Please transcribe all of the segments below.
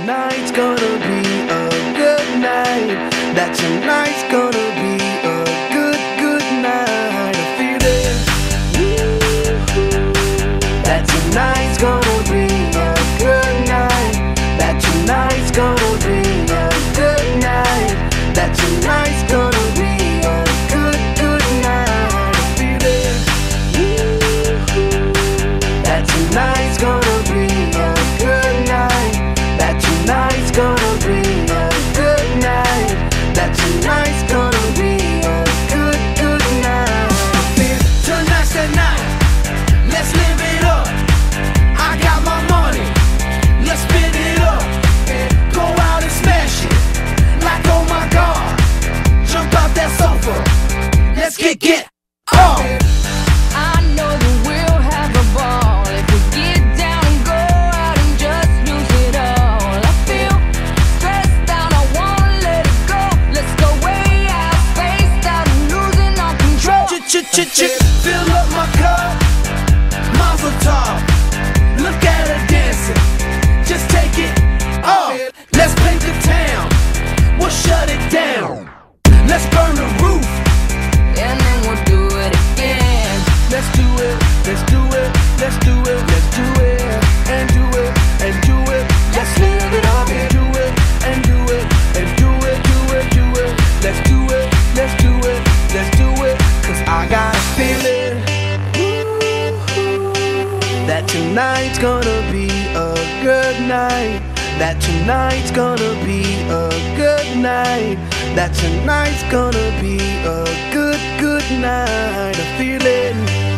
tonight's gonna be a good night. That tonight's gonna be a good night. I feel it. That tonight's gonna be a good night. That tonight's gonna be a good night. That tonight's gonna be a good night. I feel it. That tonight's gonna be a good night. That tonight's gonna be a good night. That tonight's gonna be a good night. I feel tonight's the night. Let's live it up. I got my money. Let's spin it up. Go out and smash it. Like oh my God. Jump out that sofa. Let's get on. I know that we'll have a ball if we get down and go out and just lose it all. I feel stressed out, I wanna let it go. Let's go way out, spaced out and losing all control. Fill up my cup, Mazel tov. Look at her dancing, just take it off. Let's paint the town, we'll shut it down. Let's burn the roof, And then we'll do it again. let's do it, let's do it, let's do it, let's do it, and do it, and do it. Let's live it up and do it, and do it, and do it, do it, do it. Let's do it, let's do it, let's do it. Cause I got a feeling that tonight's gonna be a good night. That tonight's gonna be a good night. That tonight's gonna be a good night. I feel it.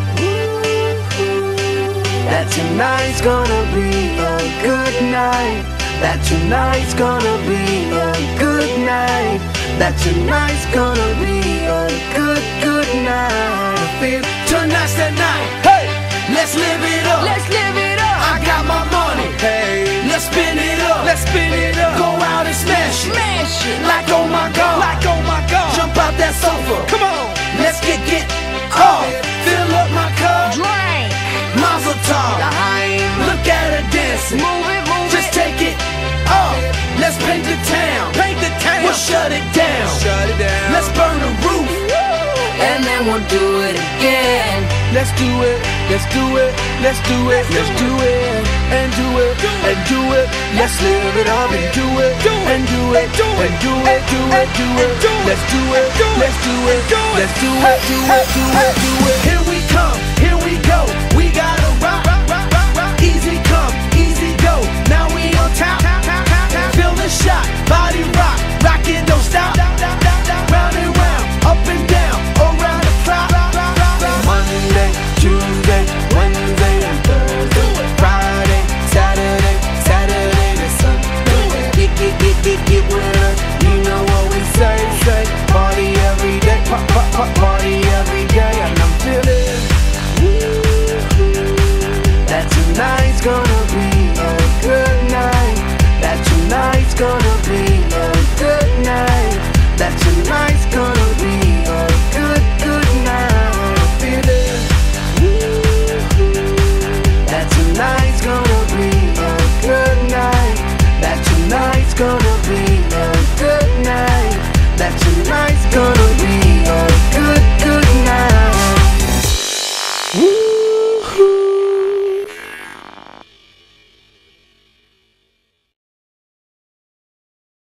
That tonight's gonna be a good night. That tonight's gonna be a good night. That tonight's gonna be a good night. I feel tonight's the night. Hey, let's live it up. Let's live it up. I got my money. Hey, let's spin it up. Let's spin it up. Go out and smash it. Smash it. Like oh my God. Like oh my God. Jump out that sofa. Come on. Let's get off. Fill up my cup. Drink. Mazel tov. L'chaim. Look at her dancing. Move it, move Just it. take it off. Let's paint the town. Paint the town. We'll shut it down. Shut it down. Let's burn the roof. And then we'll do it again. Let's do it, let's do it, let's do it, let's do it, and do it, and do it. Let's live it up and do it, and do it, and do it, do it, do it. Let's do it, let's do it, let's do it, do it, do it, do it. Here we come, here we go. We gotta rock, easy come, easy go. Now we on top, feel the shot, body rock, rock it, don't stop. Round and round, up and down, around the clock. Monday, Tuesday, Wednesday, and Thursday, Friday, Saturday, Saturday to Sunday. Get with us, you know what we say. Party every day, party every day, and I'm feeling that tonight's gonna be a good night. That tonight's gonna be a good night. That tonight's gonna be a good night. I feel it. That tonight's gonna be a good night. That tonight's gonna be a good night. That tonight's gonna be a good night.